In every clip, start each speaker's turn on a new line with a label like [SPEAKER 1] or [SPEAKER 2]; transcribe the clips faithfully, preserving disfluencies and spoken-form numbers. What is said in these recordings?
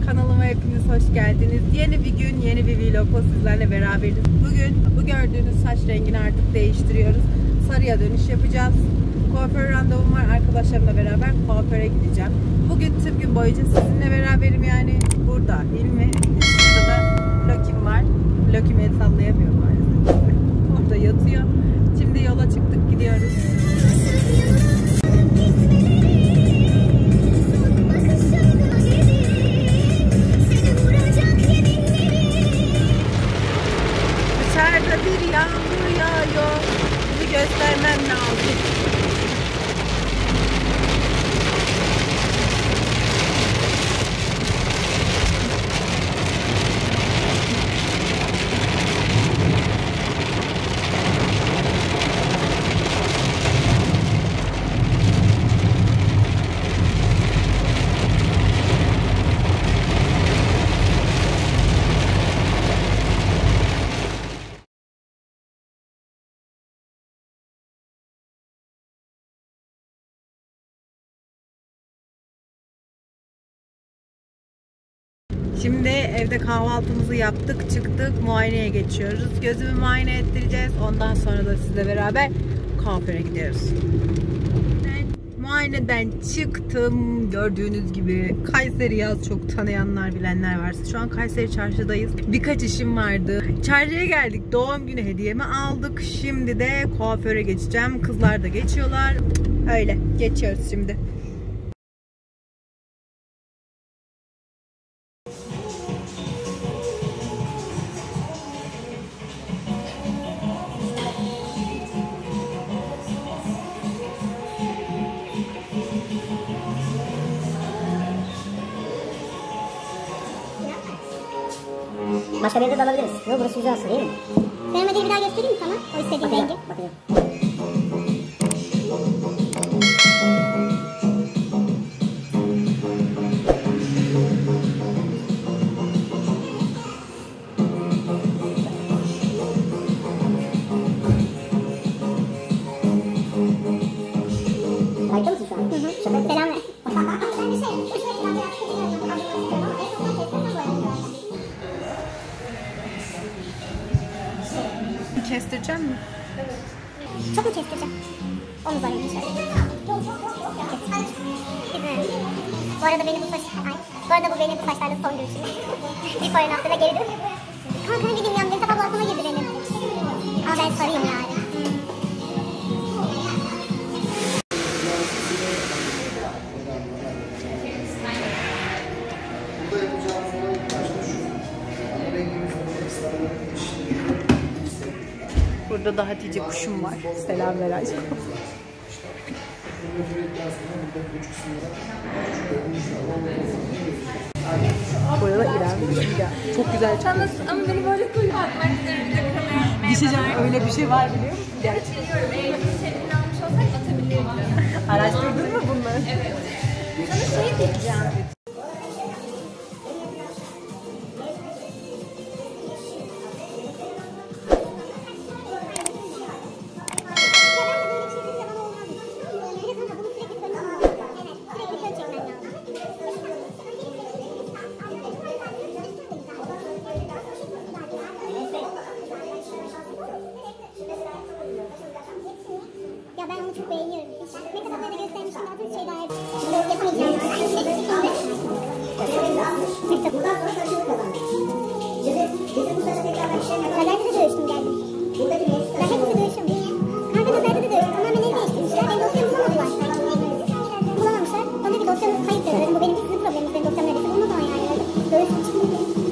[SPEAKER 1] Kanalıma hepiniz hoş geldiniz. Yeni bir gün, yeni bir vlogla sizlerle beraberiz. Bugün bu gördüğünüz saç rengini artık değiştiriyoruz. Sarıya dönüş yapacağız. Kuaför randevum var. Arkadaşlarımla beraber kuaföre gideceğim. Bugün tüm gün boyunca sizinle beraberim yani. Burada İlmi, burada da Loki'm var. Loki'mi el sallayamıyor maalesef. Orada yatıyor. Şimdi yola çıktık, gidiyoruz. Dışarıda bir yağmur yağıyor. Bunu göstermem lazım. Şimdi evde kahvaltımızı yaptık, çıktık, muayeneye geçiyoruz. Gözümü muayene ettireceğiz. Ondan sonra da sizle beraber kuaföre gidiyoruz. Ben muayeneden çıktım. Gördüğünüz gibi Kayseri az çok tanıyanlar, bilenler varsa. Şu an Kayseri çarşıdayız. Birkaç işim vardı. Çarşıya geldik. Doğum günü hediyemi aldık. Şimdi de kuaföre geçeceğim. Kızlar da geçiyorlar. Öyle geçiyoruz şimdi.
[SPEAKER 2] Başka bir yerde de alabiliriz. Yok, burası güzel aslında, değil mi?
[SPEAKER 3] Beğenmediğini bir daha göstereyim mi sana? O istediğin rengi.
[SPEAKER 2] Bakacağım. Kayıtta mısın şu an? Hı hı. Şaka yapıyorsun.
[SPEAKER 3] Selam ver. Ben bir şey, bu şey
[SPEAKER 1] Kestireceğim mi?
[SPEAKER 3] Evet. Çok mu kestireceğim? Omuz alayım şöyle. Güzel. Bu arada benim bu saç... Ay. Bu arada bu benim bu saçlarla son görüşüm. Bir koyun attı ve geri dön. Kanka ne bileyim ya, benim kafa bu aklıma girdi benim. Ama ben sarayım yani.
[SPEAKER 1] Burada da Hatice kuşum var. Selam ver aşkım. Burada da İrem kuşum gel. Çok güzel.
[SPEAKER 4] Yalnız ama beni böyle koyup atmak isterim. Bir de kamera
[SPEAKER 1] Dişeceğim, öyle bir şey var biliyor musun?
[SPEAKER 4] Gerçekten. Biliyorum. Eğer bir telefon almış olsak atabilirdim.
[SPEAKER 1] Araştırdın mı bunları?
[SPEAKER 4] Evet. Sana şey diyeceğim.
[SPEAKER 3] Ya ben onu çok beğeniyorum. Ne kadar böyle göstermiştim zaten şeyler. Bunu yapamayacağım. Bundan sonra saçını kazandı. Bizim, bizim bu saça tekrar bir şey mi? Kazayda da dövüştüm geldim. Buradaki mevcut saçını kazandı. Ben hepsi dövüştüm. Kanka kazayda da dövüştüm. Tamamen el değiştirmişler. Benim dosyamı bulamadılar. Bulamamışlar. Bana bir dosyamı kayıp dedi. Bu benim sizin probleminiz. Benim dosyam neredeyse bulmadı ama yani. Dövüştüm çıktım.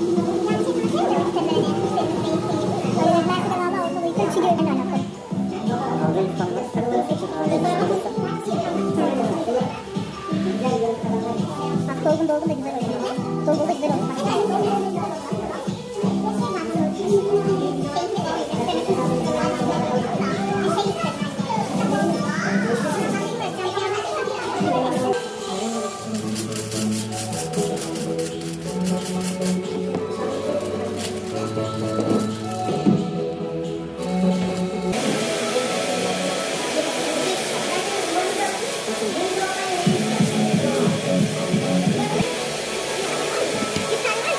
[SPEAKER 3] Öğretmenler kadar valla ortalığı yıkıyor. Çünkü öğretmenle alakalı.
[SPEAKER 2] Aldığın tutamlar, takıları seçip
[SPEAKER 3] Bak dolgun dolgun da güzel oluyor. Dolgun da güzel oluyor.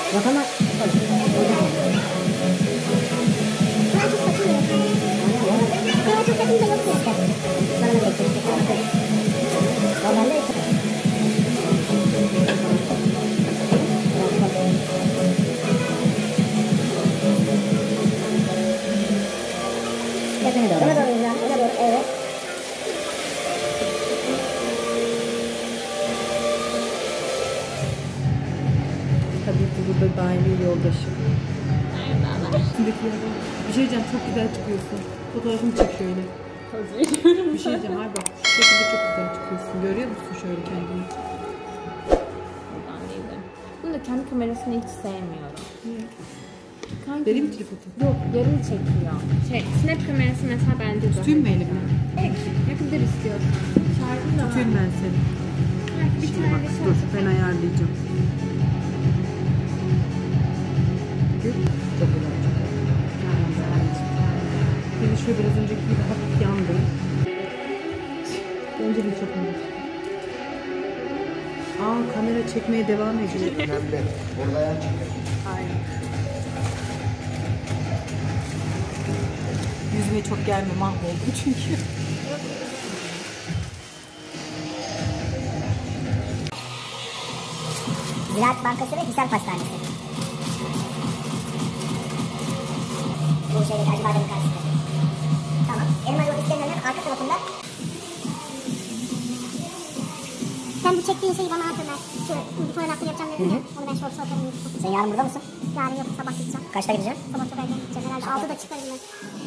[SPEAKER 2] Yok ama
[SPEAKER 3] Ben çok satılmıyor. Ben çok satılmıyor yok ya.
[SPEAKER 2] bana da bekliyorsun. Normalde Öne doğru.
[SPEAKER 3] Öne doğru İmran. Öne doğru. Evet.
[SPEAKER 1] Tabii ki burada daimi yoldaşım.
[SPEAKER 4] Merhabalar.
[SPEAKER 1] Şimdikilerden. Bir şey diyeceğim, çok güzel çıkıyorsun. Fotoğrafını çek şöyle.
[SPEAKER 4] Poz veriyorum.
[SPEAKER 1] Bir şey diyeceğim, ay bak şu şekilde çok güzel çıkıyorsun. Görüyor musun şöyle kendini?
[SPEAKER 4] Buradan değilim. Bunu da kendi kamerasını hiç sevmiyorum. Kanki.
[SPEAKER 1] Vereyim mi tripodu?
[SPEAKER 4] Yok, yarım çekiyor. Şey, snap kamerası mesela bence de.
[SPEAKER 1] Tutayım mı elimle?
[SPEAKER 4] Evet, ne kadar istiyorsan. Şarjım da var.
[SPEAKER 1] Tutayım ben seni.
[SPEAKER 4] Belki bir
[SPEAKER 1] Şimdi
[SPEAKER 4] tane
[SPEAKER 1] bak
[SPEAKER 4] de
[SPEAKER 1] dur,
[SPEAKER 4] şarj.
[SPEAKER 1] ben ayarlayacağım. Gül. Çok güzel. Şimdi şöyle biraz önceki gibi hafif yandı. Önce bir çok iyi. Aa, kamera çekmeye devam ediyor.
[SPEAKER 5] Önemli. Orada yan çıkıyor.
[SPEAKER 1] Aynen. Yüzüme çok gelme, mahvoldum çünkü.
[SPEAKER 2] Ziraat Bankası ve Hisar Pastanesi. Bu şeydeki Acıbadem'in karşısında. Tamam. Elma yolu İskender'in arka tarafında.
[SPEAKER 3] Sen bu çektiğin şeyi bana at Ömer. Şu before and after yapacağım dedin ya. Onu ben short short alayım.
[SPEAKER 2] Sen yarın burada mısın?
[SPEAKER 3] Yarın yok, sabah gideceğim.
[SPEAKER 2] Kaçta gideceksin?
[SPEAKER 3] Sabah çok erken gideceğim. Herhalde altıda çıkarım ben.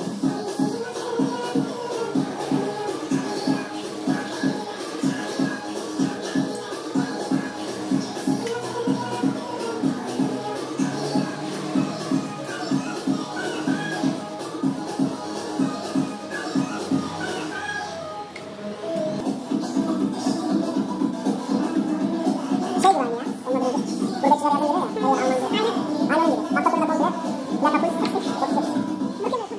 [SPEAKER 3] Şey güvenli ya. Onunla böyle. Buradakiler yazın gibi ya. Öyle Almanca. Aynen. Aynen gibi. Hafta sonunda kontrol. Plaka full. otuz sekiz. Bakın.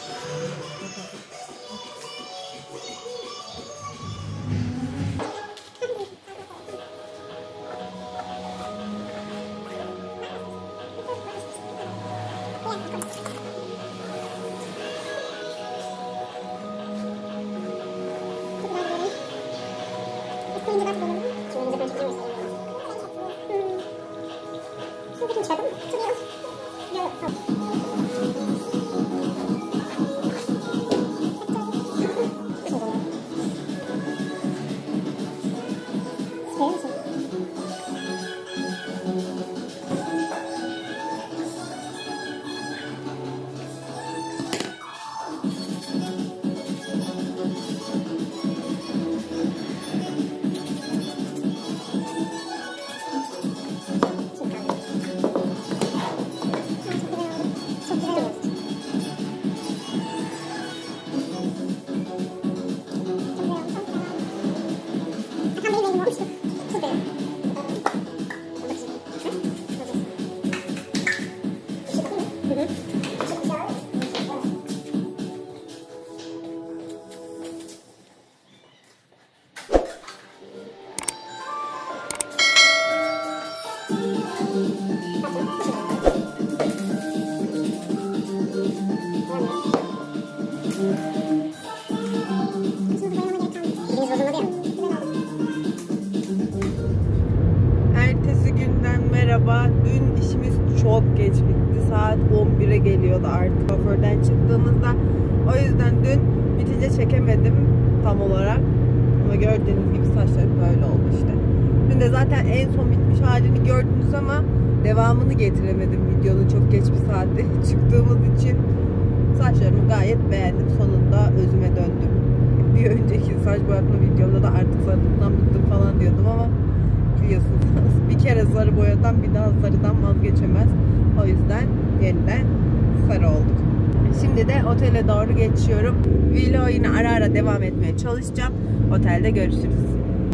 [SPEAKER 1] Ertesi günden merhaba. Dün işimiz çok geç bitti. Saat on bire geliyordu artık kuaförden çıktığımızda. O yüzden dün bitince çekemedim tam olarak. Ama gördüğünüz gibi saçlarım böyle oldu işte. Dün de zaten en son bitmiş halini gördünüz ama devamını getiremedim videonun çok geç bir saatte çıktığımız için. Saçlarımı gayet beğendim. Sonunda özüme döndüm. Bir önceki saç boyatma videomda da artık sarılıktan bıktım falan diyordum ama biliyorsunuz bir kere sarı boyadan bir daha sarıdan vazgeçemez. O yüzden yeniden sarı olduk. Şimdi de otele doğru geçiyorum. Vlog'a yine ara ara devam etmeye çalışacağım. Otelde görüşürüz.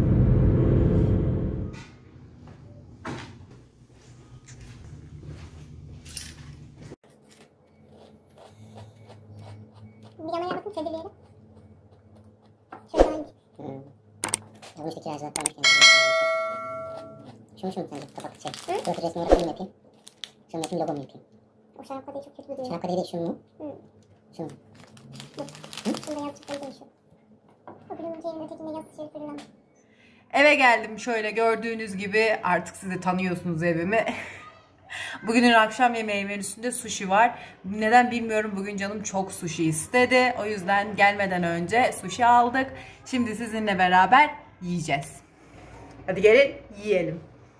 [SPEAKER 3] Bir yanaya bakın sedirleyelim. Şöyle hangi?
[SPEAKER 2] Hmm. Ya bu işte kiracılar kalmışken. Şunu şunu sence kapak şey. Hı? Böyle resmi olarak elim yapayım.
[SPEAKER 3] Şunun için logo mu yapayım? O şarap kadehi çok kötü duruyor. Şarap kadehi değil, şunu mu? Hı. Şunu mu? Yok. Hı? Şunda yaz çiftleri değişiyor. O birinin yerine tekinde yaz çiftleri fırından.
[SPEAKER 1] Eve geldim şöyle gördüğünüz gibi, artık siz de tanıyorsunuz evimi. Bugünün akşam yemeği menüsünde sushi var. Neden bilmiyorum, bugün canım çok sushi istedi. O yüzden gelmeden önce sushi aldık. Şimdi sizinle beraber yiyeceğiz. Hadi gelin yiyelim.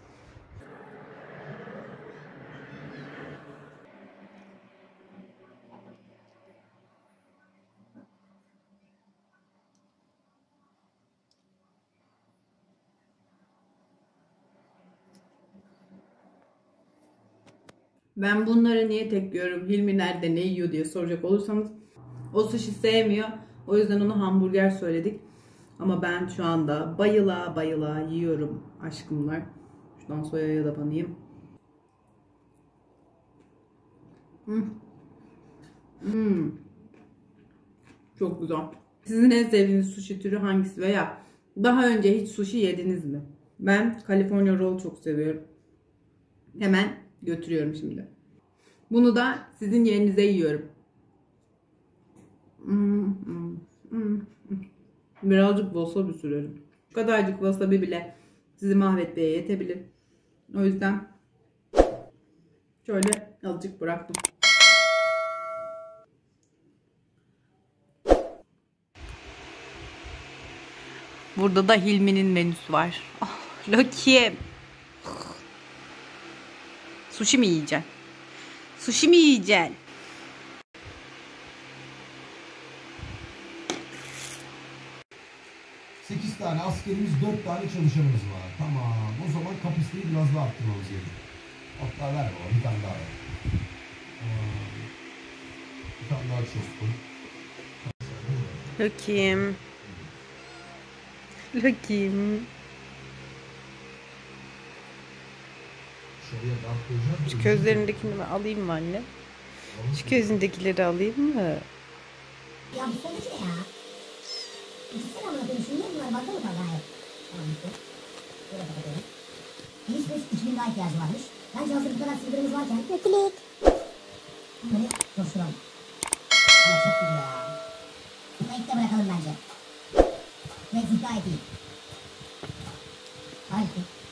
[SPEAKER 1] Ben bunları niye tek yiyorum, Hilmi nerede ne yiyor diye soracak olursanız, o sushi sevmiyor. O yüzden ona hamburger söyledik. Ama ben şu anda bayıla bayıla yiyorum aşkımlar. Şuradan soyaya da banayım. Hmm. Hmm. Çok güzel. Sizin en sevdiğiniz sushi türü hangisi veya daha önce hiç sushi yediniz mi? Ben California Roll çok seviyorum. Hemen götürüyorum şimdi. Bunu da sizin yerinize yiyorum. Hmm, hmm, hmm. Birazcık wasabi sürelim. Şu kadarcık wasabi bile sizi mahvetmeye yetebilir. O yüzden şöyle azıcık bıraktım. Burada da Hilmi'nin menüsü var. Oh, Loki'm. Sushi mi yiyeceksin? Sushi mi yiyeceksin?
[SPEAKER 5] sekiz tane askerimiz, dört tane çalışanımız var. Tamam. O zaman kapasiteyi biraz daha arttırmamız gerekiyor. Hatta ver baba. Bir tane daha ver. Tamam. Bir tane daha çözdüm.
[SPEAKER 1] Loki'm. Loki'm.
[SPEAKER 5] Şuraya daha koyacağım.
[SPEAKER 1] Şu gözlerindekini ben alayım mı anne? Şu gözündekileri alayım mı?
[SPEAKER 3] Ya bu sonuç ne ya? İkisini anlatıyorum. Şimdi bunlar bakta mı kaldı? Hayır. Tamam bitti. Böyle kapatıyorum. Geniş bir üç bin daha ihtiyacı varmış. Bence hazır bu kadar sildirimiz varken. Klik. Bunları coşturalım. Ama çok güzel ya. Bunu ilk de bırakalım bence. Ve gayet iyi. Harika.